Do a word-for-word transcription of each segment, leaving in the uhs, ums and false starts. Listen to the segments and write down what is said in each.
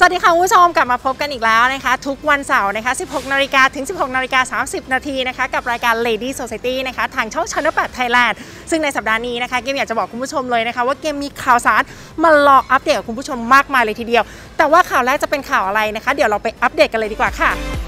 วัสดีค่ะคุณผู้ชมกลับมาพบกันอีกแล้วนะคะทุกวันเสาร์นะคะสิบหกนาฬิกาถึงสิบหกนาฬิกาสามสิบนาทีนะคะกับรายการ Lady Society นะคะทางช่อง Channel แปด Thailand ซึ่งในสัปดาห์นี้นะคะเกมอยากจะบอกคุณผู้ชมเลยนะคะว่าเกมมีข่าวสารมารออัปเดตกับคุณผู้ชมมากมายเลยทีเดียวแต่ว่าข่าวแรกจะเป็นข่าวอะไรนะคะเดี๋ยวเราไปอัปเดตกันเลยดีกว่าค่ะ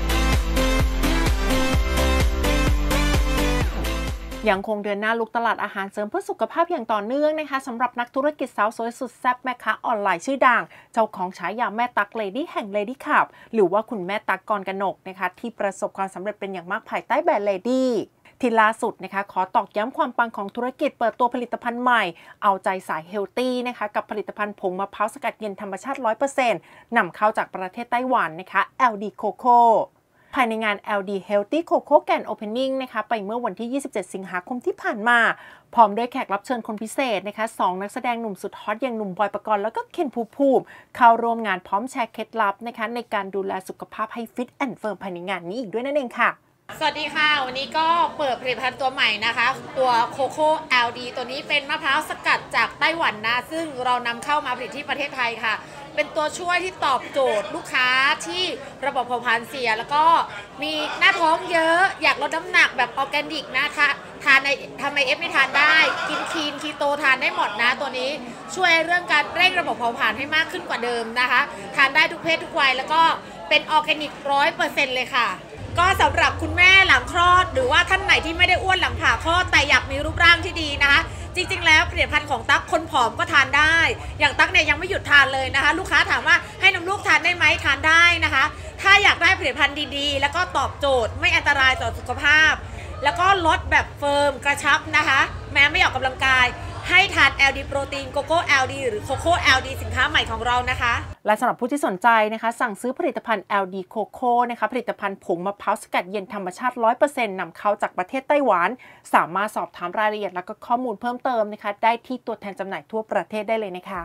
ยังคงเดินหน้าลุกตลาดอาหารเสริมเพื่อสุขภาพอย่างต่อเนื่องนะคะสำหรับนักธุรกิจสาวสวยสุดแซ่บแม่ค้าออนไลน์ชื่อดังเจ้าของฉายาแม่ตั๊กเลดี้แห่ง Lady Cup หรือว่าคุณแม่ตั๊กกรกนกนะคะที่ประสบความสำเร็จเป็นอย่างมากภายใต้แบรนด์ Lady ที่ล่าสุดนะคะขอตอกย้ำความปังของธุรกิจเปิดตัวผลิตภัณฑ์ใหม่เอาใจสายเฮลตี้นะคะกับผลิตภัณฑ์ผงมะพร้าวสกัดเย็นธรรมชาติ ร้อยเปอร์เซ็นต์ นำเข้าจากประเทศไต้หวันนะคะ แอล ดี Cocoภายในงาน แอล ดี Healthy Coco Grand Opening นะคะไปเมื่อวันที่ยี่สิบเจ็ดสิงหาคมที่ผ่านมาพร้อมด้วยแขกรับเชิญคนพิเศษนะคะสองนักแสดงหนุ่มสุดฮอตอย่างหนุ่มบอยปกรณ์แล้วก็เคนภูมิภูมิเข้าร่วมงานพร้อมแชร์เคล็ดลับนะคะในการดูแลสุขภาพให้ฟิตแอนด์เฟิร์มภายในงานนี้อีกด้วยนั่นเองค่ะสวัสดีค่ะวันนี้ก็เปิดผลิตภัณฑ์ตัวใหม่นะคะตัวโคโค่ แอล ดี ตัวนี้เป็นมะพร้าวสกัดจากไต้หวันนะซึ่งเรานำเข้ามาผลิตที่ประเทศไทยค่ะเป็นตัวช่วยที่ตอบโจทย์ลูกค้าที่ระบบเผาผลาญเสียแล้วก็มีหน้าท้องเยอะอยากลดน้ำหนักแบบออร์แกนิกนะคะทานในทำไอเอฟไม่ทานได้กินคีนคีโตทานได้หมดนะตัวนี้ช่วยเรื่องการเร่งระบบเผาผลาญให้มากขึ้นกว่าเดิมนะคะทานได้ทุกเพศทุกวัยแล้วก็เป็นออร์แกนิกร้อยเปอร์เซ็นต์เลยค่ะก็สำหรับคุณแม่หลังคลอดหรือว่าท่านไหนที่ไม่ได้อ้วนหลังผ่าคลอดแต่อยากมีรูปร่างที่ดีนะคะจริงๆแล้วผลิตภัณฑ์ของตั๊กคนผอมก็ทานได้อย่างตั๊กเนี่ยยังไม่หยุดทานเลยนะคะลูกค้าถามว่าให้นมลูกทานได้ไหมทานได้นะคะถ้าอยากได้ผลิตภัณฑ์ดีๆแล้วก็ตอบโจทย์ไม่อันตรายต่อสุขภาพแล้วก็ลดแบบเฟิร์มกระชับนะคะแม้ไม่ออกกำลังกายให้ทาน แอล ดี โปรตีนโกโก้ แอล ดี หรือโคโค่ แอล ดี สินค้าใหม่ของเรานะคะและสำหรับผู้ที่สนใจนะคะสั่งซื้อผลิตภัณฑ์ แอล ดี Coco นะคะผลิตภัณฑ์ผงมะพร้าวสกัดเย็นธรรมชาติ ร้อยเปอร์เซ็นต์ นำเข้าจากประเทศไต้หวันสามารถสอบถามรายละเอียดและก็ข้อมูลเพิ่มเติมนะคะได้ที่ตัวแทนจำหน่ายทั่วประเทศได้เลยนะคะ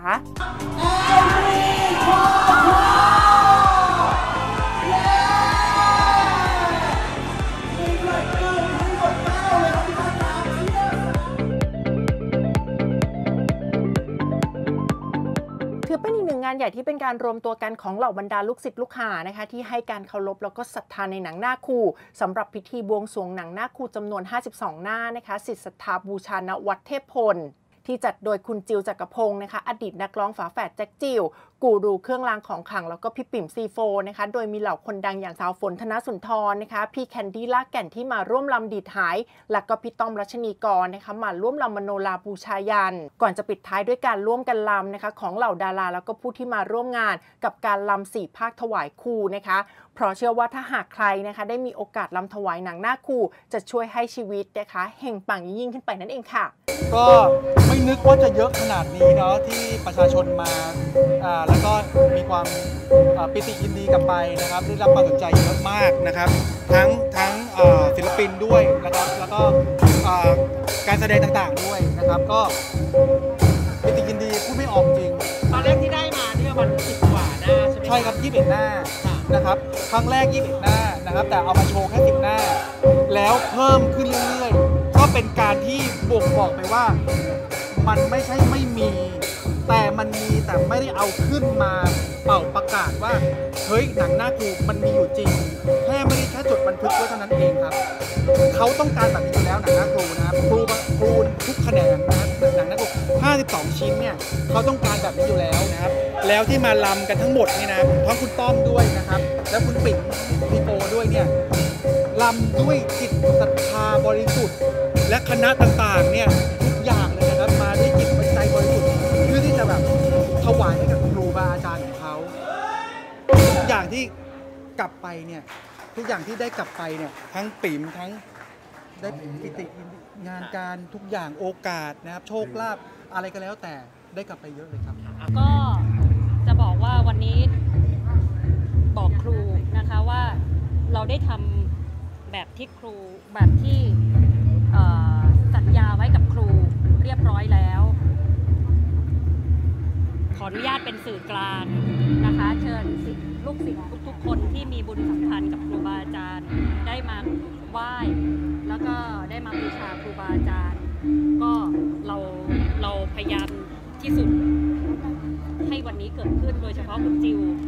ถือเป็นอีกหนึ่งงานใหญ่ที่เป็นการรวมตัวกันของเหล่าบรรดาลูกศิษย์ลูกหานะคะที่ให้การเคารพแล้วก็ศรัทธาในหนังหน้าคู่สำหรับพิธีบวงสรวงหนังหน้าคู่จำนวนห้าสิบสองหน้านะคะศิษย์ศรัทธาบูชาณวัดเทพพลที่จัดโดยคุณจิวจักรพงศ์นะคะอดีตนักร้องฝาแฝดแจ็คจิวกูรูเครื่องรางของขลังแล้วก็พี่ปิ่มซีโฟนะคะโดยมีเหล่าคนดังอย่างสาวฝนธนสุนทรนะคะพี่แคนดี้ลากแก่นที่มาร่วมลำดีดหายและก็พี่ต้อมรัชนีกรนะคะมาร่วมลำมโนราบูชายันก่อนจะปิดท้ายด้วยการร่วมกันลำนะคะของเหล่าดาราแล้วก็ผู้ที่มาร่วมงานกับการลำสี่ภาคถวายครูนะคะเพราะเชื่อว่าถ้าหากใครนะคะได้มีโอกาสลำถวายหนังหน้าครูจะช่วยให้ชีวิตนะคะเฮงปังยิ่งขึ้นไปนั่นเองค่ะก็ไม่นึกว่าจะเยอะขนาดนี้เนาะที่ประชาชนมาอ่าแล้วก็มีความปิติยินดีกลับไปนะครับได้รับความสนใจเยอะมากนะครับทั้งทั้งศิลปินด้วยนะครับแล้วก็การแสดงต่างๆด้วยนะครับก็ปิติยินดีพูดไม่ออกจริงตอนแรกที่ได้มาเนี่ยมันสิบกว่าหน้าใช่ไหมใช่ครับยี่สิบเอ็ดหน้านะครับครั้งแรกยี่สิบเอ็ดหน้านะครับแต่เอามาโชว์แค่สิบหน้าแล้วเพิ่มขึ้นเรื่อยๆก็เป็นการที่บ่งบอกไปว่ามันไม่ใช่ไม่มีแต่มันมีแต่ไม่ได้เอาขึ้นมาเป่าประกาศว่าเฮ้ยหนังหน้าครูมันมีอยู่จริงแค่ไม่ได้แค่จดบันทึกไว้เท่านั้นเองครับเขาต้องการแบบนี้อยู่แล้วหนังหน้าครูนะครับครูครูทุกแขนงนะครับหนังหน้าครูห้าสิบสองชิ้นเนี่ยเขาต้องการแบบนี้อยู่แล้วนะครับแล้วที่มาลำกันทั้งหมดนี่นะทั้งคุณต้อมด้วยนะครับแล้วคุณปิ่นพี่โปด้วยเนี่ยลำด้วยจิตศรัทธาบริสุทธิ์และคณะต่างๆเนี่ยทุกอย่างเลยนะครับมาด้วยจิตใจบริสุทธิ์เพื่อที่จะแบบถวายให้กับครูบาอาจารย์ของเขาทุกอย่างที่กลับไปเนี่ยทุกอย่างที่ได้กลับไปเนี่ยทั้งปิ่มทั้งได้ปิติงานการทุกอย่างโอกาสนะครับโชคลาภอะไรก็แล้วแต่ได้กลับไปเยอะเลยครับก็จะบอกว่าวันนี้บอกครูนะคะว่าเราได้ทำแบบที่ครูแบบที่สัญญาไว้กับครูเรียบร้อยแล้วขออนุญาตเป็นสื่อกลางนะคะเชิญลูกศิษย์ทุกๆคนที่มีบุญสัมพันธ์กับครูบาอาจารย์ได้มาไหว้แล้วก็ได้มาบูชาครูบาอาจารย์ก็เราเราพยายามที่สุดให้วันนี้เกิดขึ้นโดยเฉพาะคุณจิวนะคะ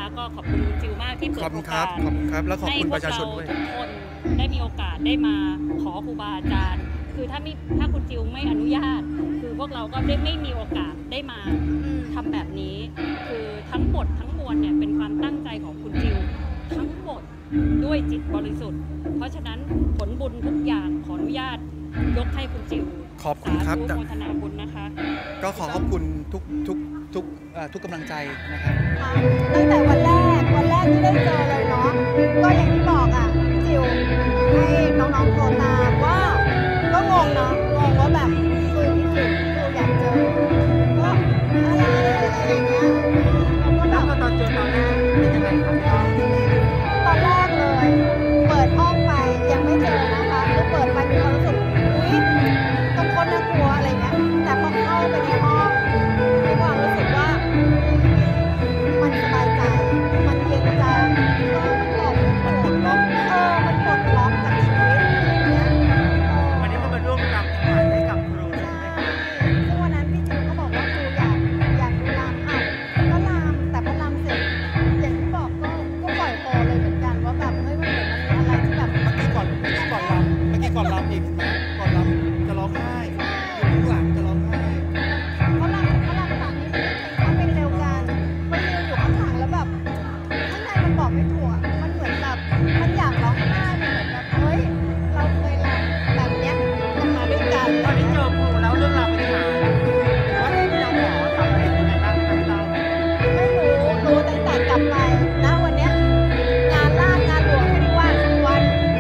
ก็ขอบคุณคุณจิวมากที่เปิดขอบคุโอณครักาบสขอบคุณครับแล้วขอบให้คุณพปวกระชาชเรานด้วยทุกคนได้มีโอกาสได้มาขอครูบาอาจารย์ คือถ้าไม่ถ้าคุณจิวไม่อนุญาต คือพวกเราก็ได้ไม่มีโอกาสได้มาทำแบบนี้ คือทั้งหมดทั้งมวลเนี่ยเป็นความตั้งใจของคุณจิวทั้งหมดด้วยจิตบริสุทธิ์ เพราะฉะนั้นผลบุญทุกอย่างขออนุญาตยกให้คุณจิวขอบคุณครับสาธุโมทนาบุญนะคะก็ขอขอบคุณทุกทุกทุกเอ่อทุกกำลังใจนะครับตั้งแต่วันแรกวันแรกที่ได้เจอเลยเนาะก็อย่างที่บอกอ่ะพี่จิวให้น้องๆโทรตามว่าก็งงเนาะงงว่าแบบคือพี่จิวคืออยากเจอก็อะไรอะไรอย่างเงี้ยเราก็แบบตอนเจอตอนแรกเป็นยังไงครับตอนแรกเลย เปิดห้องไปยังไม่เจอนะคะคือเปิดไปมีความรู้สึกอุ๊ยต้องคนน่ากลัวอะไรเงี้ยแต่พอเข้าไปในห้องมีความรู้สึกว่ามันสบายใจมันเย็นใจเออมันปลดมันปลดล็อกเออมันปลดล็อกจากชีวิตอย่างเงี้ยเออวันนี้ก็มาร่วมรำถวายให้กับครูใช่ซึ่งวันนั้นพี่จิวก็บอกว่าครูอยากอยากดูรำอ้าวก็รำแต่พอรำเสร็จอย่างที่บอกก็ก็ปล่อยโฮเลยเหมือนกันว่าแบบเฮ้ยมันเหมือนมันมีอะไรที่แบบเมื่อกี้ก่อนเมื่อกี้ก่อนรำเมื่อกี้ก่อนรำอีกเห็นไหมก่อนรำจะร้องไห้อยู่ข้างหลังจะร้องไห้เขารำเขารำสามนี้มันเป็นเร็วกันมันยืนอยู่ข้างหลังแล้วแบบข้างในมันบอกไม่ถูกอะมันเหมือนแบบมันอยากร้องไห้มันเหมือนแบบเฮ้ยเราเคยรำแบบเนี้ยกันมาด้วยกันตอนนี้เจอครูแล้วเรื่องราวเป็นยังไงว่าที่เราขอทำเป็นยังไงบ้างครับเราไม่รู้รู้ตั้งแต่กลับไปนะวันเนี้ยงานลาดงานหลวงไม่ได้ว่าสักวัน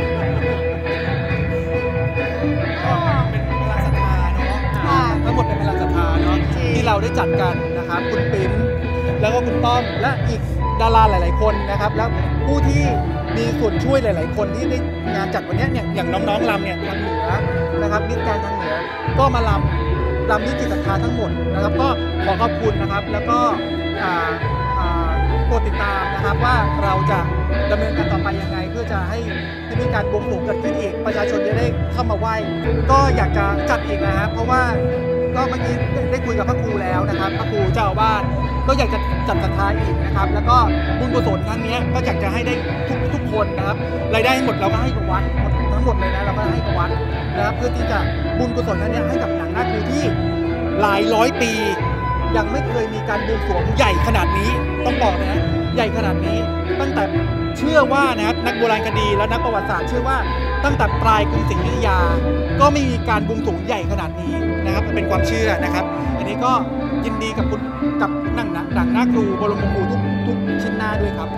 อ๋อเป็นพลังศรัทธาเนาะค่ะทั้งหมดเป็นพลังศรัทธาเนาะที่เราได้จัดกันนะครับคุณปิ๊มแล้วก็คุณต้อมและอีกดาราหลาย ๆ คนนะครับ แล้วผู้ที่มีส่วนช่วยหลาย ๆ คนที่ได้งานจัดวันเนี้ยเนี่ยอย่างน้องๆรำเนี่ยทางเหนือนะครับมิตรการทางเหนือก็มารำรำที่จิตศรัทธาทั้งหมดนะครับ ก็ขอขอบคุณนะครับ แล้วก็อ่าอ่าโปรดติดตามนะครับว่าเราจะดำเนินการต่อไปยังไง เพื่อจะให้ให้มีการบวงสรวงเกิดขึ้นอีกประชาชนจะได้เข้ามาไหว้ก็อยากจะจัดอีกนะครับเพราะว่าก็เมื่อกี้ได้คุยกับพระครูแล้วนะครับพระครูเจ้าอาวาสก็อยากจะจัดศรัทธาอีกนะครับ แล้วก็บุญกุศลครั้งนี้ก็อยากจะให้ได้ทุกทุกคนนะครับรายได้ทั้งหมดเราก็ให้กับวัดทั้งหมดเลยนะเราก็ให้กับวัดนะครับเพื่อที่จะบุญกุศลครั้งนี้ให้กับหนังหน้าครูที่หลายร้อยปี ยังไม่เคยมีการบวงสรวงใหญ่ขนาดนี้ต้องบอกนะใหญ่ขนาดนี้ตั้งแต่เชื่อว่านะครับนักโบราณคดีและนักประวัติศาสตร์เชื่อว่าตั้งแต่ปลายกรุงศรีอยุธยา ก็ไม่มีการบวงสรวงใหญ่ขนาดนี้นะครับมันเป็นความเชื่อนะครับ อันนี้ก็ยินดีกับคุณกับหนังหนังหน้าครูบรมครูทุกทุกชิ้นหน้าด้วยครับ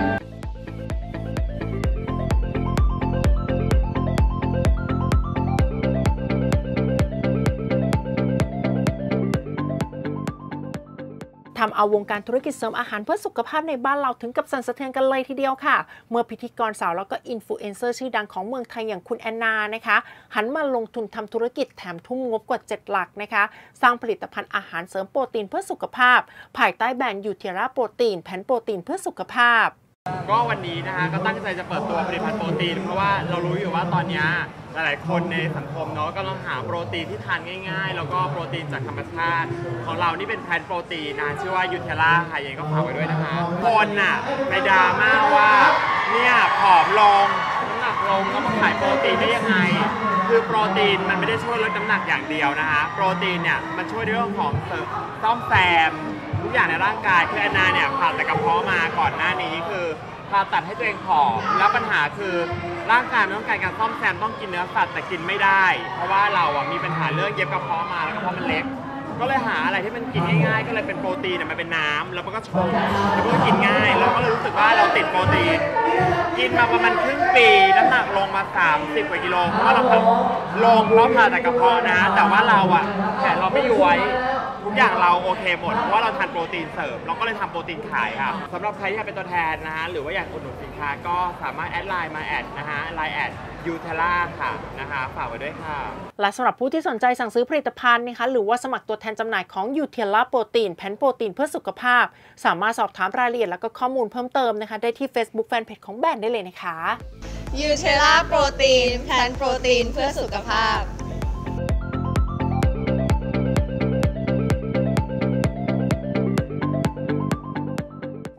ทำเอาวงการธุรกิจเสริมอาหารเพื่อสุขภาพในบ้านเราถึงกับสั่นสะเทือนกันเลยทีเดียวค่ะเมื่อพิธีกรสาวแล้วก็อินฟลูเอนเซอร์ชื่อดังของเมืองไทยอย่างคุณแอนนานะคะหันมาลงทุนทำธุรกิจแถมทุ่มงบกว่าเจ็ดหลักนะคะสร้างผลิตภัณฑ์อาหารเสริมโปรตีนเพื่อสุขภาพภายใต้แบรนด์ยูเทราโปรตีนแผ่นโปรตีนเพื่อสุขภาพก็วันนี้นะคะก็ตั้งใจจะเปิดตัวผลิตภัณฑ์โปรตีนเพราะว่าเรารู้อยู่ว่าตอนนี้หลายๆคนในสังคมเนาะก็ต้องหาโปรตีนที่ทานง่ายๆ แล้วก็โปรตีนจากธรรมชาติของเรานี่เป็นแพนโปรตีนนะชื่อว่ายูเทล่าค่ะยังไงก็ฝากไว้ด้วยนะคะคนน่ะไปดราม่าว่าเนี่ยผอมลงน้ำหนักลงแล้วมาขายโปรตีนได้ยังไงคือโปรตีนมันไม่ได้ช่วยลดน้ำหนักอย่างเดียวนะคะโปรตีนเนี่ยมันช่วยในเรื่องของซ่อมแซมทุกอย่างในร่างกายคือแอนนาเนี่ยผ่าตัดกระเพาะมาก่อนหน้านี้คือผ่าตัดให้ตัวเองผอมแล้วปัญหาคือร่างกายมันต้องการการซ่อมแซมต้องกินเนื้อสัตว์แต่กินไม่ได้เพราะว่าเราอ่ะมีปัญหาเรื่องเย็บกระเพาะมาแล้วกระเพาะมันเล็กก็เลยหาอะไรที่มันกินง่ายๆก็เลยเป็นโปรตีนเนี่ยมันเป็นน้ำแล้วมันก็ชงแล้วก็กินง่ายเราก็เลยรู้สึกว่าเราติดโปรตีนกินมาประมาณครึ่งปีน้ำหนักลงมาสามสิบกว่ากิโลเพราะว่าเราลงเพราะผ่าตัดกระเพาะนะแต่ว่าเราอ่ะแขนเราไม่ย้วยทุกอย่างเราโอเคหมดเพราะว่าเราทานโปรตีนเสริมเราก็เลยทำโปรตีนขายค่ะสำหรับใครที่อยากเป็นตัวแทนนะฮะหรือว่าอยากอุดหนุนสินค้าก็สามารถแอดไลน์มาแอดนะฮะไลน์แอดยูเทล่าค่ะนะคะฝากไว้ด้วยค่ะและสำหรับผู้ที่สนใจสั่งซื้อผลิตภัณฑ์นะคะหรือว่าสมัครตัวแทนจำหน่ายของยูเทล่าโปรตีนแผ่นโปรตีนเพื่อสุขภาพสามารถสอบถามรายละเอียดและก็ข้อมูลเพิ่มเติมนะคะได้ที่ Facebook Fanpage ของแบรนด์ได้เลยนะคะยูเทล่าโปรตีนแพนโปรตีนเพื่อสุขภาพ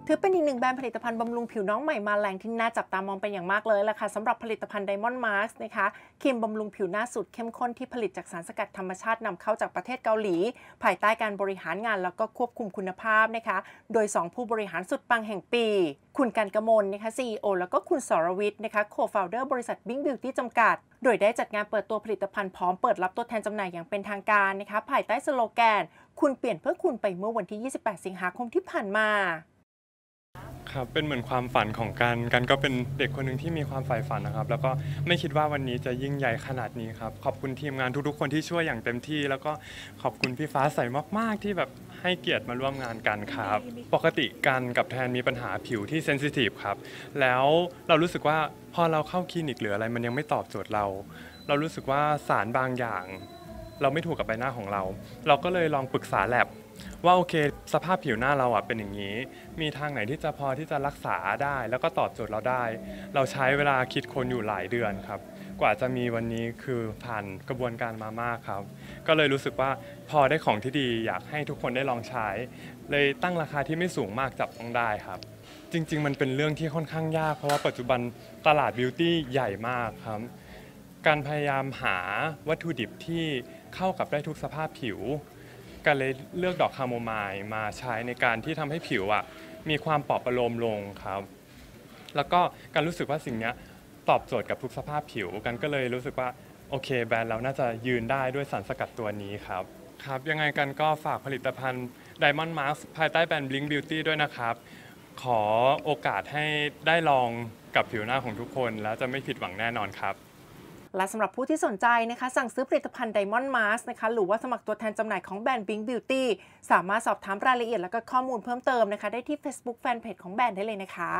ถือเป็นอีกหนึ่งแบรนด์ผลิตภัณฑ์บำรุงผิวน้องใหม่มาแรงที่น่าจับตามองเป็นอย่างมากเลยล่ะค่ะสำหรับผลิตภัณฑ์ Diamond Mask นะคะครีมบำรุงผิวหน้าสูตรเข้มข้นที่ผลิตจากสารสกัดธรรมชาตินำเข้าจากประเทศเกาหลีภายใต้การบริหารงานแล้วก็ควบคุมคุณภาพนะคะโดยสองผู้บริหารสุดปังแห่งปีคุณกันกมลนะคะ ซี อี โอ แล้วก็คุณสรวิทย์นะคะ Co-founder บริษัท Bing Beauty จำกัดโดยได้จัดงานเปิดตัวผลิตภัณฑ์พร้อมเปิดรับตัวแทนจำหน่ายอย่างเป็นทางการนะคะภายใต้สโลแกนคุณเปลี่ยนเพื่อคุณไปเมื่อวันที่ยี่สิบแปดสิงหาคมที่ผ่านมาครับเป็นเหมือนความฝันของกันกันก็เป็นเด็กคนหนึ่งที่มีความใฝ่ฝันนะครับแล้วก็ไม่คิดว่าวันนี้จะยิ่งใหญ่ขนาดนี้ครับขอบคุณทีมงานทุกๆคนที่ช่วยอย่างเต็มที่แล้วก็ขอบคุณพี่ฟ้าใสมากๆที่แบบให้เกียรติมาร่วมงานกันครับปกติกันกับแทนมีปัญหาผิวที่เซนซิทีฟครับแล้วเรารู้สึกว่าพอเราเข้าคลินิกหรืออะไรมันยังไม่ตอบโจทย์เราเรารู้สึกว่าสารบางอย่างเราไม่ถูกกับใบหน้าของเราเราก็เลยลองปรึกษาแลบว่าโอเคสภาพผิวหน้าเราอ่ะเป็นอย่างนี้มีทางไหนที่จะพอที่จะรักษาได้แล้วก็ตอบโจทย์เราได้เราใช้เวลาคิดค้นอยู่หลายเดือนครับกว่าจะมีวันนี้คือผ่านกระบวนการมามากครับก็เลยรู้สึกว่าพอได้ของที่ดีอยากให้ทุกคนได้ลองใช้เลยตั้งราคาที่ไม่สูงมากจับต้องได้ครับจริงๆมันเป็นเรื่องที่ค่อนข้างยากเพราะว่าปัจจุบันตลาดบิวตี้ใหญ่มากครับการพยายามหาวัตถุดิบที่เข้ากับได้ทุกสภาพผิวก็เลยเลือกดอกคาโมไมล์มาใช้ในการที่ทำให้ผิวอ่ะมีความปลอบประโลมลงครับแล้วก็การรู้สึกว่าสิ่งนี้ตอบโจทย์กับทุกสภาพผิวกันก็เลยรู้สึกว่าโอเคแบรนด์เราน่าจะยืนได้ด้วยสารสกัดตัวนี้ครับครับยังไงกันก็ฝากผลิตภัณฑ์ Diamond Mask ภายใต้แบรนด์ Bling Beauty ด้วยนะครับขอโอกาสให้ได้ลองกับผิวหน้าของทุกคนแล้วจะไม่ผิดหวังแน่นอนครับและสำหรับผู้ที่สนใจนะคะสั่งซื้อผลิตภัณฑ์ Diamond Mask นะคะหรือว่าสมัครตัวแทนจำหน่ายของแบรนด์ Bing Beauty สามารถสอบถามรายละเอียดและก็ข้อมูลเพิ่มเติมนะคะได้ที่ Facebook Fanpage ของแบรนด์ได้เลยนะคะ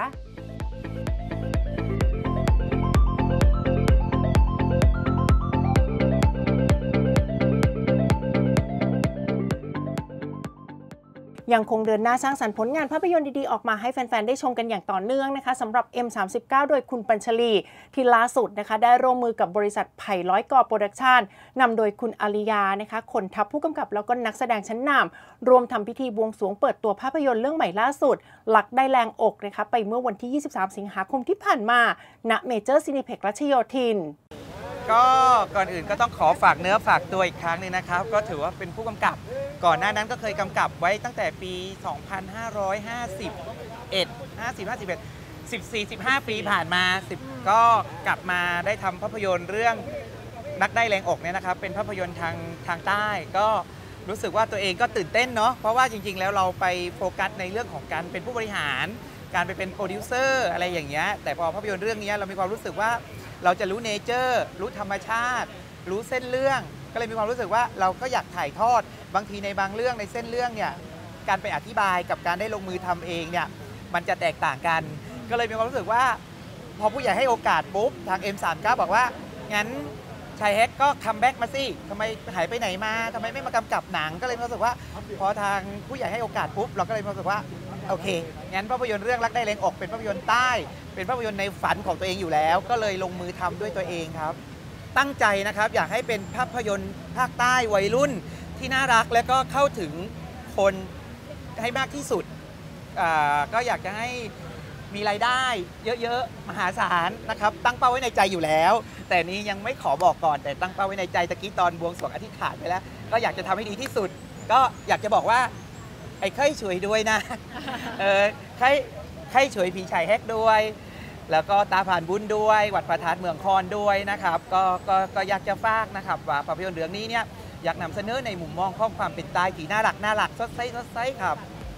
ยังคงเดินหน้าสร้างสรรค์ผลงานภาพยนตร์ดีๆออกมาให้แฟนๆได้ชมกันอย่างต่อเนื่องนะคะสำหรับ เอ็ม สามสิบเก้า โดยคุณปัญชลีที่ล่าสุดนะคะได้ร่วมมือกับบริษัทไผ่ร้อยกอโปรดักชั่นนำโดยคุณอาริยานะคะคนทัพผู้กำกับแล้วก็นักแสดงชั้นนำรวมทำพิธีบวงสรวงเปิดตัวภาพยนตร์เรื่องใหม่ล่าสุดหลักได้แรงอกนะคะไปเมื่อวันที่ยี่สิบสามสิงหาคมที่ผ่านมาณเมเจอร์ซินิเพ็กซ์รัชโยธินก็ก่อนอื่นก็ต้องขอฝากเนื้อฝากตัวอีกครั้งนึงนะครับก็ถือว่าเป็นผู้กำกับก่อนหน้านั้นก็เคยกำกับไว้ตั้งแต่ปี สองพันห้าร้อยห้าสิบเอ็ด ห้าสิบ ห้าสิบเอ็ด สิบสี่ สิบห้า ปีผ่านมาสิบก็กลับมาได้ทำภาพยนตร์เรื่องนักได้แรงอกเนี่ยนะครับเป็นภาพยนตร์ทางทางใต้ก็รู้สึกว่าตัวเองก็ตื่นเต้นเนาะเพราะว่าจริงๆแล้วเราไปโฟกัสในเรื่องของการเป็นผู้บริหารการไปเป็นโปรดิวเซอร์อะไรอย่างเงี้ยแต่พอภาพยนตร์เรื่องนี้เรามีความรู้สึกว่าเราจะรู้เนเจอร์รู้ธรรมชาติรู้เส้นเรื่องก็เลยมีความรู้สึกว่าเราก็อยากถ่ายทอดบางทีในบางเรื่องในเส้นเรื่องเนี่ยการไปอธิบายกับการได้ลงมือทำเองเนี่ยมันจะแตกต่างกันก็เลยมีความรู้สึกว่าพอผู้ใหญ่ให้โอกาสปุ๊บทาง เอ็ม สามสิบเก้า บอกว่างั้นชายแฮกก็คัมแบ็กมาสิทำไมหายไปไหนมาทำไมไม่มากำกับหนังก็เลยรู้สึกว่าพอทางผู้ใหญ่ให้โอกาสปุ๊บเราก็เลยรู้สึกว่าโอเคงั้นภาพยนตร์เรื่องรักได้แรงอกเป็นภาพยนตร์ใต้เป็นภาพยนตร์ในฝันของตัวเองอยู่แล้วก็เลยลงมือทำด้วยตัวเองครับตั้งใจนะครับอยากให้เป็นภาพยนตร์ภาคใต้วัยรุ่นที่น่ารักและก็เข้าถึงคนให้มากที่สุดก็อยากจะให้มีรายได้เยอะๆมหาศาลนะครับตั้งเป้าไว้ในใจอยู่แล้วแต่นี้ยังไม่ขอบอกก่อนแต่ตั้งเป้าไว้ในใจตะกี้ตอนบวงสรวงอธิษฐานไปแล้วก็อยากจะทำให้ดีที่สุดก็อยากจะบอกว่าไอ้ไข้ช่วยด้วยนะเออไข้ไข้ช่วยพี่ชายแฮกด้วยแล้วก็ตาผ่านบุญด้วยวัดพระธาตุเมืองคอนด้วยนะครับก็ก็ก็อยากจะฝากนะครับว่าภาพยนตร์เรื่องนี้เนี่ยอยากนำเสนอในมุมมองของความเป็นใต้ที่น่ารักน่ารักสดใสสดใสครับ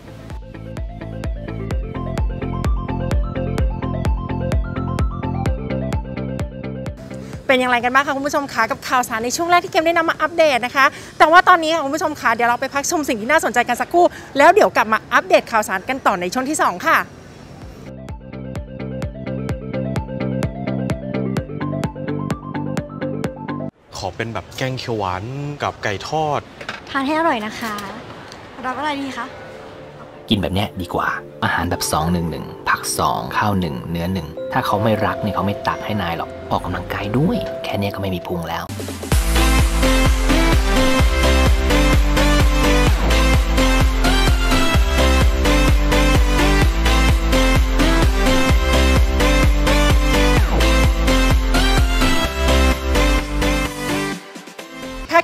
เป็นอย่างไรกันบ้างคะคุณผู้ชมคะกับข่าวสารในช่วงแรกที่เกมได้นำมาอัปเดตนะคะแต่ว่าตอนนี้คุณผู้ชมคะเดี๋ยวเราไปพักชมสิ่งที่น่าสนใจกันสักครู่แล้วเดี๋ยวกลับมาอัปเดตข่าวสารกันต่อในช่วงที่สองค่ะขอเป็นแบบแกงเขียวหวานกับไก่ทอดทานให้อร่อยนะคะรับอะไรดีคะกินแบบนี้ดีกว่าอาหารแบบสอง หนึ่ง หนึ่งผักสองข้าวหนึ่งเนื้อหนึ่งถ้าเขาไม่รักเนี่ยเขาไม่ตักให้นายหรอกออกกำลังกายด้วยแค่นี้ก็ไม่มีพุงแล้ว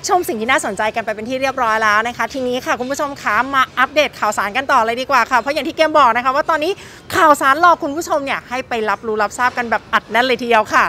ชมสิ่งที่น่าสนใจกันไปเป็นที่เรียบร้อยแล้วนะคะทีนี้ค่ะคุณผู้ชมคะมาอัปเดตข่าวสารกันต่อเลยดีกว่าค่ะเพราะอย่างที่เกมบอกนะคะว่าตอนนี้ข่าวสารรอคุณผู้ชมเนี่ยให้ไปรับรู้รับทราบกันแบบอัดแน่นเลยทีเดียวค่ะ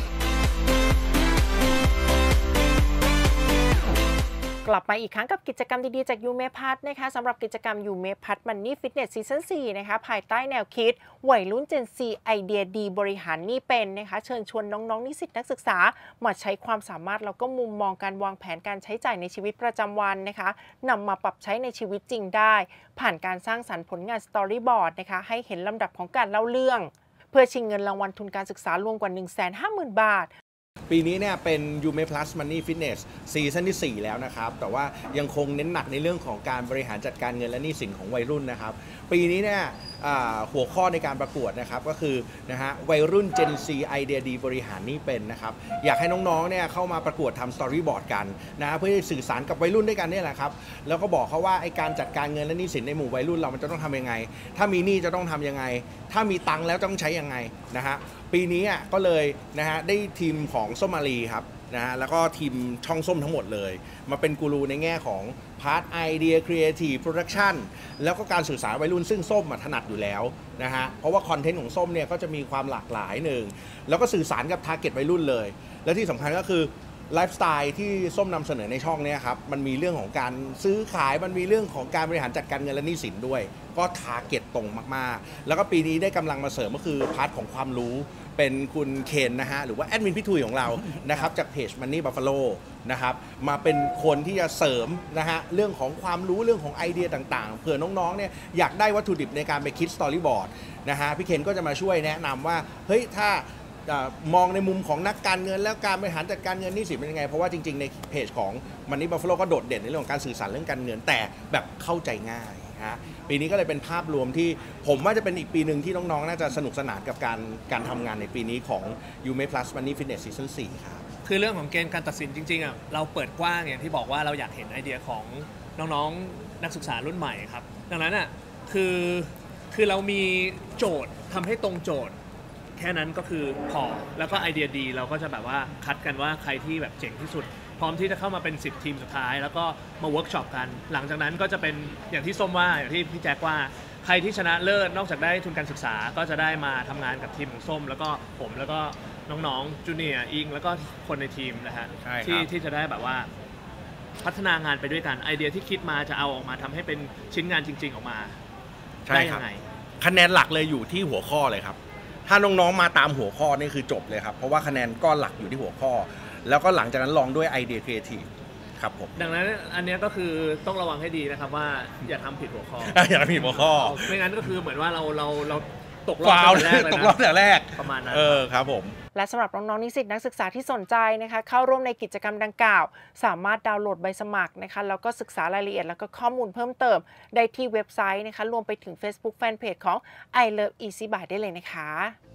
กลับมาอีกครั้งกับกิจกรรมดีๆจากยูเมพัทนะคะสำหรับกิจกรรมยูเมพัทมันนี่ฟิตเนสซีซั่นสี่นะคะภายใต้แนวคิดวัยรุ่น Gen ซี ไอเดียดีบริหารหนี้เป็นนะคะเชิญชวนน้องๆนิสิตนักศึกษามาใช้ความสามารถแล้วก็มุมมองการวางแผนการใช้จ่ายในชีวิตประจำวันนะคะนำมาปรับใช้ในชีวิตจริงได้ผ่านการสร้างสรรค์ผลงานสตอรี่บอร์ดนะคะให้เห็นลำดับของการเล่าเรื่องเพื่อชิงเงินรางวัลทุนการศึกษารวมกว่า หนึ่งแสนห้าหมื่น บาทปีนี้เนี่ยเป็น ยู เม Plus Money Fitness ซีซั่นที่สี่แล้วนะครับแต่ว่ายังคงเน้นหนักในเรื่องของการบริหารจัดการเงินและหนี้สินของวัยรุ่นนะครับปีนี้เนี่ยหัวข้อในการประกวดนะครับก็คือนะฮะวัยรุ่น Gen ซี ไอเดียดีบริหารหนี้เป็นนะครับอยากให้น้องๆเนี่ยเข้ามาประกวดทำสตอรี่บอร์ดกันนะเพื่อสื่อสารกับวัยรุ่นด้วยกันนี่แหละครับแล้วก็บอกเขาว่าไอการจัดการเงินและหนี้สินในหมู่วัยรุ่นเรามันจะต้องทำยังไงถ้ามีหนี้จะต้องทำยังไงถ้ามีตังค์แล้วต้องใช้ยังไงนะฮะปีนี้ก็เลยนะฮะได้ทีมของส้มมารีครับนะฮะแล้วก็ทีมช่องส้มทั้งหมดเลยมาเป็นกูรูในแง่ของพาร์ทไอเดียครีเอทีฟโปรดักชันแล้วก็การสื่อสารวัยรุ่นซึ่งส้มถนัดอยู่แล้วนะฮะเพราะว่าคอนเทนต์ของส้มเนี่ยก็จะมีความหลากหลายหนึ่งแล้วก็สื่อสารกับทาร์เก็ตวัยรุ่นเลยและที่สำคัญก็คือไลฟ์สไตล์ที่ส้มนำเสนอในช่องนี้ครับมันมีเรื่องของการซื้อขายมันมีเรื่องของการบริหารจัดการเงินและหนี้สินด้วยก็ทาร์เก็ตตรงมากๆแล้วก็ปีนี้ได้กำลังมาเสริมก็คือพาร์ทของความรู้เป็นคุณเคนนะฮะหรือว่าแอดมินพี่ทุยของเรานะครับจากเพจ Money Buffalo นะครับมาเป็นคนที่จะเสริมนะฮะเรื่องของความรู้เรื่องของไอเดียต่างๆเผื่อน้องๆเนี่ยอยากได้วัตถุดิบในการไปคิดสตอรี่บอร์ดนะฮะพี่เคนก็จะมาช่วยแนะนำว่าเฮ้ยถ้ามองในมุมของนักการเงินแล้วการบริหารจัดการเงินหนี้สินเป็นยังไงเพราะว่าจริงๆในเพจของ Money Buffalo ก็โดดเด่นในเรื่องของการสื่อสารเรื่องการเงินแต่แบบเข้าใจง่ายฮะปีนี้ก็เลยเป็นภาพรวมที่ผมว่าจะเป็นอีกปีหนึ่งที่น้องๆน่าจะสนุกสนานกับการการทำงานในปีนี้ของ ยู เม Plus Money Fitness Season สี่ครับคือเรื่องของเกณฑ์การตัดสินจริงๆอ่ะเราเปิดกว้างอย่างที่บอกว่าเราอยากเห็นไอเดียของน้องๆนักศึกษารุ่นใหม่ครับดังนั้นอ่ะคือคือเรามีโจทย์ทำให้ตรงโจทย์แค่นั้นก็คือพอแล้วก็ไอเดียดีเราก็จะแบบว่าคัดกันว่าใครที่แบบเจ๋งที่สุดพร้อมที่จะเข้ามาเป็นสิบทีมสุดท้ายแล้วก็มาเวิร์กช็อปกันหลังจากนั้นก็จะเป็นอย่างที่ส้มว่าอย่างที่พี่แจ็คว่าใครที่ชนะเลิศนอกจากได้ทุนการศึกษาก็จะได้มาทำงานกับทีมของส้มแล้วก็ผมแล้วก็น้องๆจูเนียร์อิงแล้วก็คนในทีมนะฮะที่ที่จะได้แบบว่าพัฒนางานไปด้วยกันไอเดียที่คิดมาจะเอาออกมาทำให้เป็นชิ้นงานจริงๆออกมาได้ยังไงคะแนนหลักเลยอยู่ที่หัวข้อเลยครับถ้าน้องๆมาตามหัวข้อนี่คือจบเลยครับเพราะว่าคะแนนก้อนหลักอยู่ที่หัวข้อแล้วก็หลังจากนั้นลองด้วยไอเดียครีเอทีฟครับผมดังนั้นอันนี้ก็คือต้องระวังให้ดีนะครับว่าอย่าทำผิดหัวข้ออย่าทำผิดหัวข้อไม่งั้นก็คือเหมือนว่าเราเราเราตกรอบตั้งแต่แรกตกรอบตั้งแต่แรกประมาณนั้นเออครับผมและสำหรับน้องๆนิสิตนักศึกษาที่สนใจนะคะเข้าร่วมในกิจกรรมดังกล่าวสามารถดาวน์โหลดใบสมัครนะคะแล้วก็ศึกษารายละเอียดแล้วก็ข้อมูลเพิ่มเติมได้ที่เว็บไซต์นะคะรวมไปถึง Facebook Fanpage ของ I Love Easy Buy ได้เลยนะคะ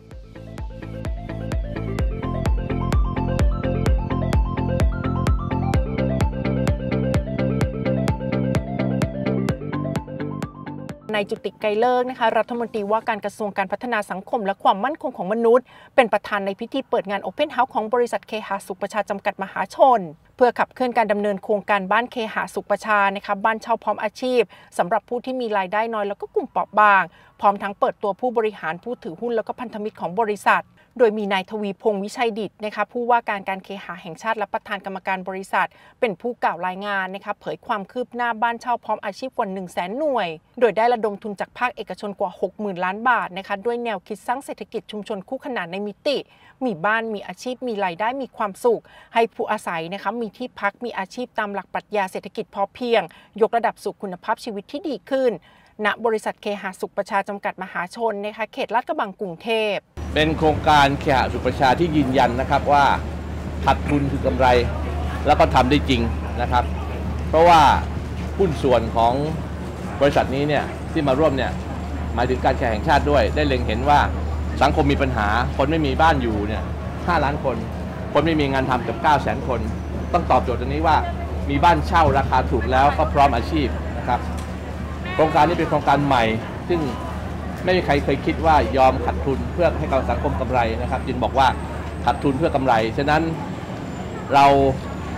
นายจุติไกรเลิกนะคะรัฐมนตรีว่าการกระทรวงการพัฒนาสังคมและความมั่นคงของมนุษย์เป็นประธานในพิธีเปิดงาน Open House ของบริษัทเคหะสุขประชาจำกัดมหาชนเพื่อขับเคลื่อนการดำเนินโครงการบ้านเคหะสุขประชานะคะบ้านเช่าพร้อมอาชีพสำหรับผู้ที่มีรายได้น้อยแล้วก็กลุ่มเปราะบางพร้อมทั้งเปิดตัวผู้บริหารผู้ถือหุ้นแล้วก็พันธมิตรของบริษัทโดยมีนายทวีพงษ์วิชัยดิษฐ์นะคะผู้ว่าการการเคหะแห่งชาติและประธานกรรมการบริษัทเป็นผู้กล่าวรายงานนะคะเผยความคืบหน้าบ้านเช่าพร้อมอาชีพกว่า หนึ่งแสน หน่วยโดยได้ระดมทุนจากภาคเอกชนกว่า หกหมื่น ล้านบาทนะคะด้วยแนวคิดสร้างเศรษฐกิจชุมชนคู่ขนานในมิติมีบ้านมีอาชีพมีรายได้มีความสุขให้ผู้อาศัยนะคะมีที่พักมีอาชีพตามหลักปรัชญาเศรษฐกิจพอเพียงยกระดับสู่คุณภาพชีวิตที่ดีขึ้นณบริษัทเคหะสุขประชาจำกัดมหาชนนะคะเขตลาดกระบังกรุงเทพเป็นโครงการเคหะสุขประชาที่ยืนยันนะครับว่าขาดทุนคือกำไรแล้วก็ทำได้จริงนะครับเพราะว่าหุ้นส่วนของบริษัทนี้เนี่ยที่มาร่วมเนี่ยหมายถึงการแข่งแห่งชาติด้วยได้เล็งเห็นว่าสังคมมีปัญหาคนไม่มีบ้านอยู่เนี่ยห้าล้านคนคนไม่มีงานทำเกือบเก้าแสนคนต้องตอบโจทย์ตรงนี้ว่ามีบ้านเช่าราคาถูกแล้วก็พร้อมอาชีพนะครับโครงการนี้เป็นโครงการใหม่ซึ่งไม่มีใครเคยคิดว่ายอมขาดทุนเพื่อให้กับสังคมกำไรนะครับจึงบอกว่าขาดทุนเพื่อกำไรฉะนั้นเราพ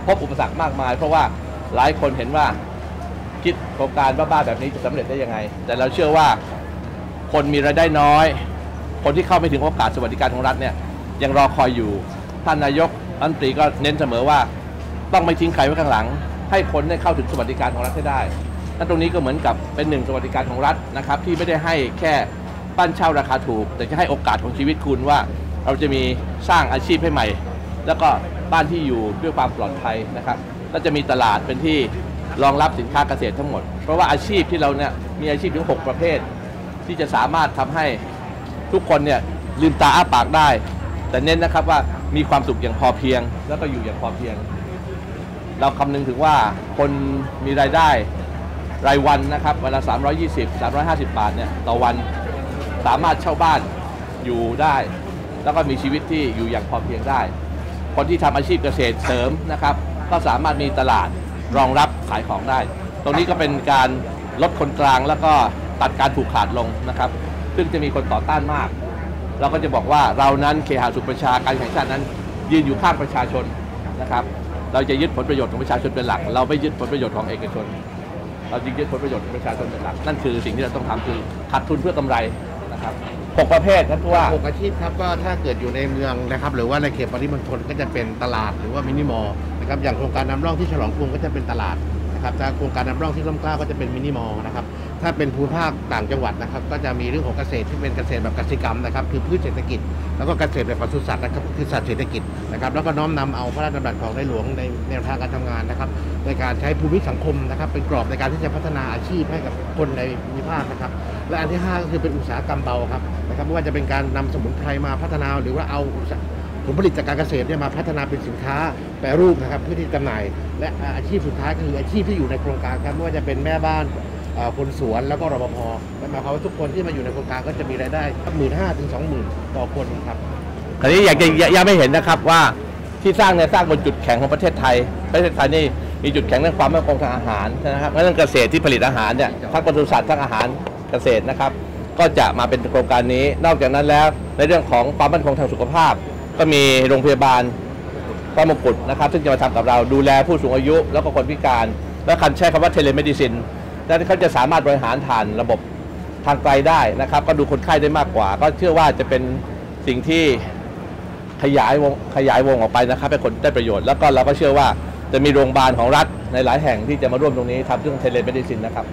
พบอุปสรรคมากมายเพราะว่าหลายคนเห็นว่าคิดโครงการบ้าๆแบบนี้จะสำเร็จได้ยังไงแต่เราเชื่อว่าคนมีรายได้น้อยคนที่เข้าไม่ถึงโอกาสสวัสดิการของรัฐเนี่ยยังรอคอยอยู่ท่านนายกรัฐมนตรีก็เน้นเสมอว่าต้องไม่ทิ้งใครไว้ข้างหลังให้คนได้เข้าถึงสวัสดิการของรัฐให้ได้นั่นตรงนี้ก็เหมือนกับเป็นหนึ่งสวัสดิการของรัฐนะครับที่ไม่ได้ให้แค่บ้านเช่าราคาถูกแต่จะให้โอกาสของชีวิตคุณว่าเราจะมีสร้างอาชีพให้ใหม่แล้วก็บ้านที่อยู่ด้วยความปลอดภัยนะครับก็จะมีตลาดเป็นที่รองรับสินค้าเกษตรทั้งหมดเพราะว่าอาชีพที่เราเนี่ยมีอาชีพถึงหกประเภทที่จะสามารถทำให้ทุกคนเนี่ยลืมตาอ้าปากได้แต่เน้นนะครับว่ามีความสุขอย่างพอเพียงแล้วก็อยู่อย่างพอเพียงเราคำนึงถึงว่าคนมีรายได้รายวันนะครับเวลาสามร้อยยี่สิบ สามร้อยห้าสิบบาทเนี่ยต่อวันสามารถเช่าบ้านอยู่ได้แล้วก็มีชีวิตที่อยู่อย่างพอเพียงได้คนที่ทำอาชีพเกษตรเสริมนะครับก็สามารถมีตลาดรองรับขายของได้ตรงนี้ก็เป็นการลดคนกลางแล้วก็ตัดการผูกขาดลงนะครับซึ่งจะมีคนต่อต้านมากเราก็จะบอกว่าเรานั้นเคหะสุขประชาการแข่งชาตินั้นยืนอยู่ข้างประชาชนนะครับเราจะยึดผลประโยชน์ของประชาชนเป็นหลักเราไม่ยึดผลประโยชน์ของเอกชนเราจึงยึดผลประโยชน์ของประชาชนเป็นหลักนั่นคือสิ่งที่เราต้องทำคือขาดทุนเพื่อกำไรนะครับหกประเภทครับว่าหกอาชีพครับก็ถ้าเกิดอยู่ในเมืองนะครับหรือว่าในเขตปริมณฑลก็จะเป็นตลาดหรือว่ามินิมอลนะครับอย่างโครงการนำร่องที่ฉลองกรุงก็จะเป็นตลาดนะครับถ้าโครงการนำร่องที่ร่มเกล้าก็จะเป็นมินิมอลนะครับถ้าเป็นภูมิภาคต่างจังหวัดนะครับก็จะมีเรื่องของเกษตรที่เป็นเกษตรแบบกสิกรรมนะครับคือพืชเศรษฐกิจแล้วก็เกษตรแบบปศุสัตว์นะครับคือสัตว์เศรษฐกิจนะครับแล้วก็น้อมนำเอาพระราชดำรัสของในหลวงในแนวทางการทำงานนะครับในการใช้ภูมิสังคมนะครับเป็นกรอบในการที่จะพัฒนาอาชีพให้กับคนในภูมิภาคนะครับและอันที่ห้าก็คือเป็นอุตสาหกรรมเบาครับนะครับไม่ว่าจะเป็นการนำสมุนไพรมาพัฒนาหรือว่าเอาผลผลิตจากการเกษตรเนี่ยมาพัฒนาเป็นสินค้าแปรรูปนะครับเพื่อที่จำหน่ายและอาชีพสุดท้ายก็คืออาชีพที่อยู่ในโครงการครับไม่ว่าจะเป็นแม่บ้านคนสวนแล้วก็รปภหมายความว่าทุกคนที่มาอยู่ในโครงการก็จะมีรายได้หมื่นห้าถึงสองหมื่นต่อคนครับคราวนี้อยากจะย้ำให้เห็นนะครับว่าที่สร้างเนี่ยสร้างบนจุดแข็งของประเทศไทยประเทศไทยนี่มีจุดแข็งเรื่องความมั่นคงทางอาหารนะครับเรื่องเกษตรที่ผลิตอาหารเนี่ยทั้งปศุสัตว์ทั้งอาหารเกษตรนะครับก็จะมาเป็นโครงการนี้นอกจากนั้นแล้วในเรื่องของความมั่นคงทางสุขภาพก็มีโรงพยาบาลพระมงกุฎนะครับซึ่งจะมาทำกับเราดูแลผู้สูงอายุแล้วก็คนพิการและคันใช้คำว่าเทเลเมดิซินและเขาจะสามารถบริหารผ่านระบบทางไกลได้นะครับก็ดูคนไข้ได้มากกว่าก็เชื่อว่าจะเป็นสิ่งที่ขยายวงขยายวงออกไปนะครับให้คนได้ประโยชน์แล้วก็เราก็เชื่อว่าจะมีโรงพยาบาลของรัฐในหลายแห่งที่จะมาร่วมตรงนี้ทำเรื่องเทเลเมดิซินนะครับ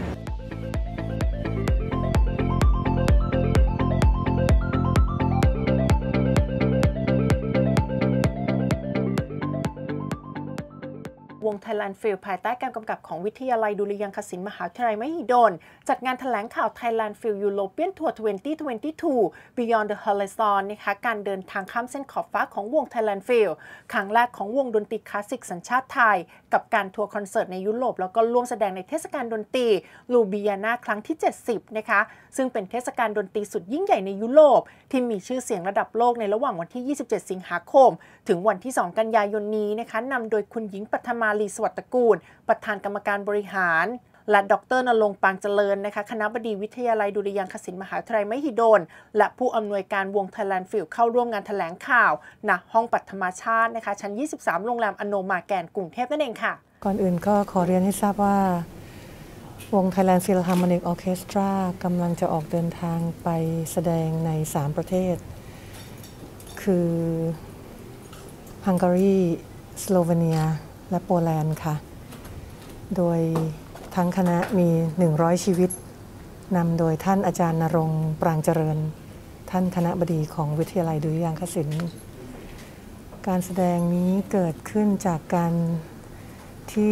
วง Thailand Field ภายใต้การกำกับของวิทยาลัยดุริยางคศิลป์มหาวิทยาลัยมหิดลจัดงานแถลงข่าว Thailand Field European Tour สองพันยี่สิบสอง Beyond the Horizon นะคะการเดินทางข้ามเส้นขอบฟ้าของวง Thailand Field ครั้งแรกของวงดนตรีคลาสสิกสัญชาติไทยกับการทัวร์คอนเสิร์ตในยุโรปแล้วก็ร่วมแสดงในเทศกาลดนตรีลูเบียนาครั้งที่เจ็ดสิบนะคะซึ่งเป็นเทศกาลดนตรีสุดยิ่งใหญ่ในยุโรปที่มีชื่อเสียงระดับโลกในระหว่างวันที่ยี่สิบเจ็ดสิงหาคมถึงวันที่สองกันยายนนี้นะคะนำโดยคุณหญิงปัทมาลีสวัสดิ์ตระกูลประธานกรรมการบริหารและดร.ณรงค์ปางเจริญนะคะคณบดีวิทยาลัยดุริยางคศิลป์มหาวิทยาลัยมหิดลและผู้อำนวยการวง Thailand Field เข้าร่วมงานแถลงข่าวณห้องปัทมาชาตินะคะชั้นยี่สิบสามโรงแรมอโนมาแกนกรุงเทพนั่นเองค่ะก่อนอื่นก็ขอเรียนให้ทราบว่าวง Thailand Philharmonic Orchestra กำลังจะออกเดินทางไปแสดงในสามประเทศคือฮังการีสโลเวเนียและโปแลนด์ค่ะโดยทั้งคณะมีหนึ่งร้อยชีวิตนำโดยท่านอาจารย์ณรงค์ปรางเจริญท่านคณบดีของวิทยาลัยดุริยางคศิลป์การแสดงนี้เกิดขึ้นจากการที่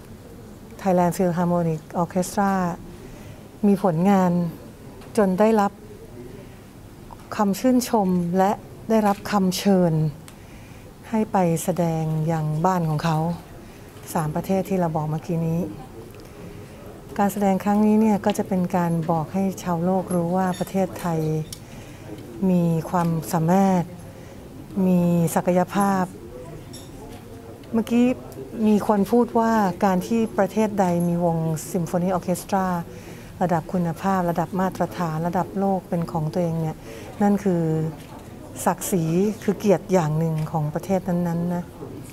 Thailand Philharmonic Orchestra มีผลงานจนได้รับคำชื่นชมและได้รับคำเชิญให้ไปแสดงอย่างบ้านของเขาสามประเทศที่เราบอกเมื่อกี้นี้การแสดงครั้งนี้เนี่ยก็จะเป็นการบอกให้ชาวโลกรู้ว่าประเทศไทยมีความสามารถมีศักยภาพเมื่อกี้มีคนพูดว่าการที่ประเทศใดมีวงซิมโฟนีออร์เคสตราระดับคุณภาพระดับมาตรฐานระดับโลกเป็นของตัวเองเนี่ยนั่นคือศักดิ์ศรีคือเกียรติอย่างหนึ่งของประเทศนั้นๆนะ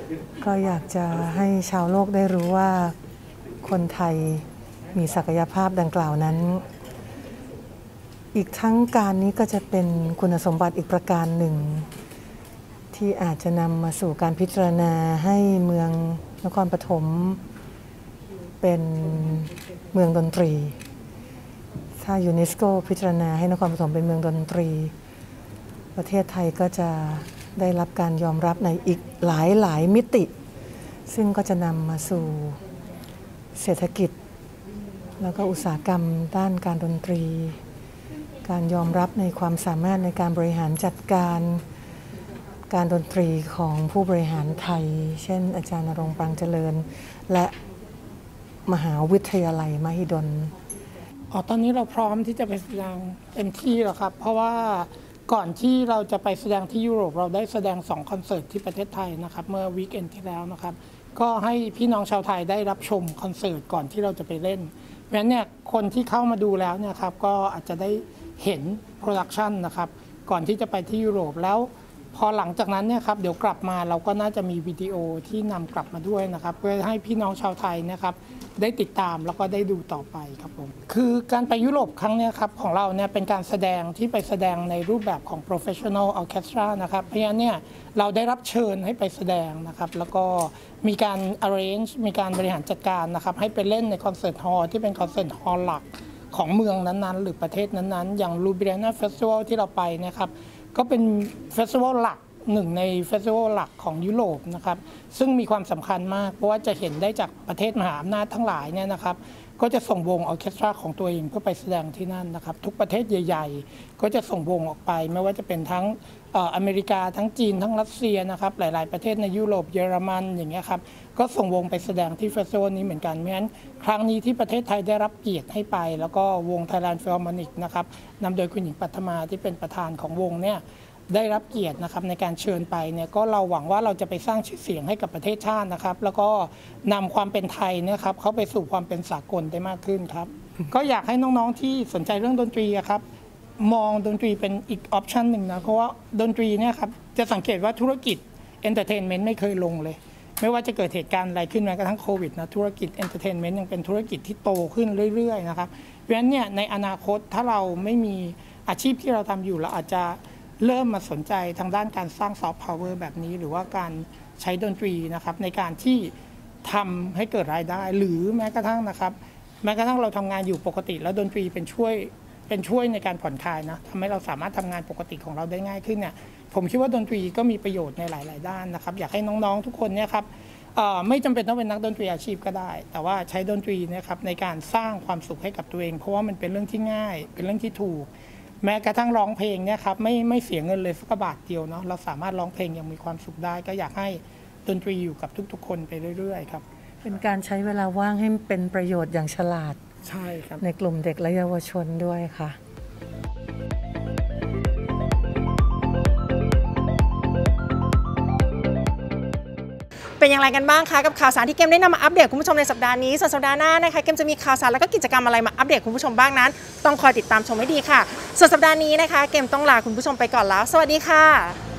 ก็อยากจะให้ชาวโลกได้รู้ว่าคนไทยมีศักยภาพดังกล่าวนั้นอีกทั้งการนี้ก็จะเป็นคุณสมบัติอีกประการหนึ่งที่อาจจะนำมาสู่การพิจารณาให้เมืองนครปฐมเป็นเมืองดนตรีถ้ายูเนสโกพิจารณาให้นครปฐมเป็นเมืองดนตรีประเทศไทยก็จะได้รับการยอมรับในอีกหลายหลายมิติซึ่งก็จะนำมาสู่เศรษฐกิจแล้วก็อุตสาหกรรมด้านการดนตรีการยอมรับในความสามารถในการบริหารจัดการการดนตรีของผู้บริหารไทยเช่นอาจารย์ณรงค์ปรังเจริญและมหาวิทยาลัยมหิดลอ๋อตอนนี้เราพร้อมที่จะไปแสดงเต็มที่แล้วครับเพราะว่าก่อนที่เราจะไปแสดงที่ยุโรปเราได้แสดงสองคอนเสิร์ตที่ประเทศไทยนะครับเมื่อวีคเอนด์ที่แล้วนะครับก็ให้พี่น้องชาวไทยได้รับชมคอนเสิร์ตก่อนที่เราจะไปเล่นเพราะฉะนั้นเนี่ยคนที่เข้ามาดูแล้วเนี่ยครับก็อาจจะได้เห็นโปรดักชันนะครับก่อนที่จะไปที่ยุโรปแล้วพอหลังจากนั้นเนี่ยครับเดี๋ยวกลับมาเราก็น่าจะมีวิดีโอที่นำกลับมาด้วยนะครับเพื่อให้พี่น้องชาวไทยนะครับได้ติดตามแล้วก็ได้ดูต่อไปครับผมคือการไปยุโรปครั้งนี้ครับของเราเนี่ยเป็นการแสดงที่ไปแสดงในรูปแบบของ professional orchestra นะครับเพราะฉะนั้นเนี่ยเราได้รับเชิญให้ไปแสดงนะครับแล้วก็มีการ arrange มีการบริหารจัดการนะครับให้ไปเล่นในคอนเสิร์ตฮอลล์ที่เป็นคอนเสิร์ตฮอลล์หลักของเมืองนั้นๆหรือประเทศนั้นๆอย่าง Ljubljana Festival ที่เราไปนะครับก็เป็นเฟสติวัลหลักหนึ่งในเฟสติวัลหลักของยุโรปนะครับซึ่งมีความสำคัญมากเพราะว่าจะเห็นได้จากประเทศมหาอำนาจทั้งหลายเนี่ยนะครับก็จะส่งวงออร์เคสตราของตัวเองเพื่อไปแสดงที่นั่นนะครับทุกประเทศใหญ่ๆก็จะส่งวงออกไปไม่ว่าจะเป็นทั้งอเมริกาทั้งจีนทั้งรัสเซียนะครับหลายๆประเทศในยุโรปเยอรมันอย่างเงี้ยครับก็ส่งวงไปแสดงที่เฟสติวัลนี้เหมือนกันเพราะฉะนั้นครั้งนี้ที่ประเทศไทยได้รับเกียรติให้ไปแล้วก็วง Thailand Philharmonic นะครับนำโดยคุณหญิงปัทมาที่เป็นประธานของวงเนี่ยได้รับเกียรตินะครับในการเชิญไปเนี่ยก็เราหวังว่าเราจะไปสร้างชื่อเสียงให้กับประเทศชาตินะครับแล้วก็นำความเป็นไทยนะครับเข้าไปสู่ความเป็นสากลได้มากขึ้นครับก็อยากให้น้องๆที่สนใจเรื่องดนตรีครับมองดนตรีเป็นอีกออปชันหนึ่งนะเพราะว่าดนตรีเนี่ยครับจะสังเกตว่าธุรกิจเอนเตอร์เทนเมนต์ไม่เคยลงเลยไม่ว่าจะเกิดเหตุการณ์อะไรขึ้นแม้กระทั่งโควิดนะธุรกิจเอนเตอร์เทนเมนต์ยังเป็นธุรกิจที่โตขึ้นเรื่อยๆนะครับเพราะฉะนั้นเนี่ยในอนาคตถ้าเราไม่มีอาชีพที่เราทำอยู่เราอาจจะเริ่มมาสนใจทางด้านการสร้างซอฟต์พาวเวอร์แบบนี้หรือว่าการใช้ดนตรีนะครับในการที่ทำให้เกิดรายได้หรือแม้กระทั่งนะครับแม้กระทั่งเราทำงานอยู่ปกติแล้วดนตรีเป็นช่วยเป็นช่วยในการผ่อนคลายนะทำให้เราสามารถทำงานปกติของเราได้ง่ายขึ้นเนี่ยผมคิดว่าดนตรีก็มีประโยชน์ในหลายๆด้านนะครับอยากให้น้องๆทุกคนเนี่ยครับไม่จำเป็นต้องเป็นนักดนตรีอาชีพก็ได้แต่ว่าใช้ดนตรีนะครับในการสร้างความสุขให้กับตัวเองเพราะว่ามันเป็นเรื่องที่ง่ายเป็นเรื่องที่ถูกแม้กระทั่งร้องเพลงเนี่ยครับไม่ไม่เสียเงินเลยสักบาทเดียวเนาะเราสามารถร้องเพลงอย่างมีความสุขได้ก็อยากให้ดนตรีอยู่กับทุกๆคนไปเรื่อยๆครับเป็นการใช้เวลาว่างให้เป็นประโยชน์อย่างฉลาดใช่ครับในกลุ่มเด็กและเยาวชนด้วยค่ะเป็นอย่างไรกันบ้างคะกับข่าวสารที่เกมได้นำมาอัปเดตคุณผู้ชมในสัปดาห์นี้ส่วนสัปดาห์หน้านะคะเกมจะมีข่าวสารและก็กิจกรรมอะไรมาอัปเดตคุณผู้ชมบ้างนั้นต้องคอยติดตามชมให้ดีค่ะส่วนสัปดาห์นี้นะคะเกมต้องลาคุณผู้ชมไปก่อนแล้วสวัสดีค่ะ